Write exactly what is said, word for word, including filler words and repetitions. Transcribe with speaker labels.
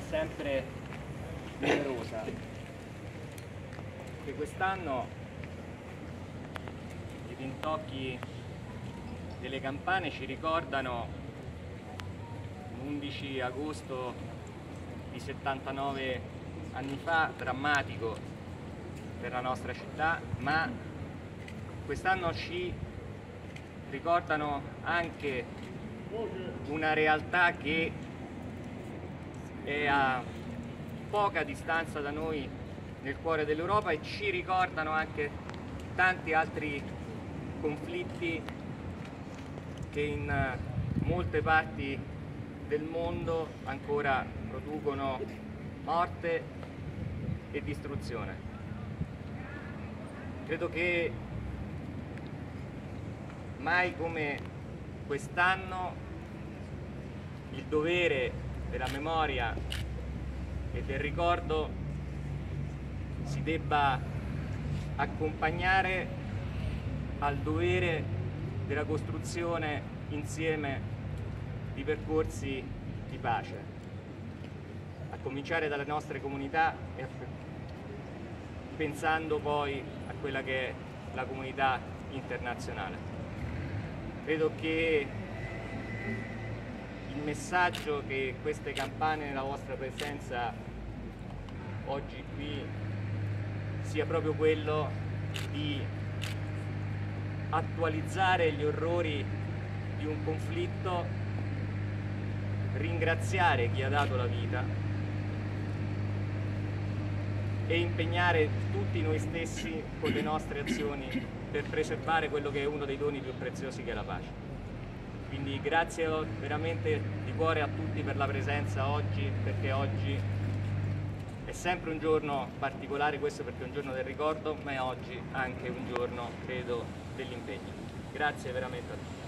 Speaker 1: sempre numerosa. Che quest'anno i rintocchi delle campane ci ricordano l'undici agosto di settantanove anni fa, drammatico per la nostra città, ma quest'anno ci ricordano anche una realtà che è a poca distanza da noi nel cuore dell'Europa, e ci ricordano anche tanti altri conflitti che in molte parti del mondo ancora producono morte e distruzione. Credo che mai come quest'anno il dovere della memoria e del ricordo si debba accompagnare al dovere della costruzione insieme di percorsi di pace, a cominciare dalle nostre comunità e a, pensando poi a quella che è la comunità internazionale. Credo che il messaggio che queste campane nella vostra presenza oggi qui sia proprio quello di attualizzare gli orrori di un conflitto, ringraziare chi ha dato la vita e impegnare tutti noi stessi con le nostre azioni per preservare quello che è uno dei doni più preziosi, che è la pace. Quindi grazie veramente di cuore a tutti per la presenza oggi, perché oggi è sempre un giorno particolare questo, perché è un giorno del ricordo, ma è oggi anche un giorno, credo, dell'impegno. Grazie veramente a tutti.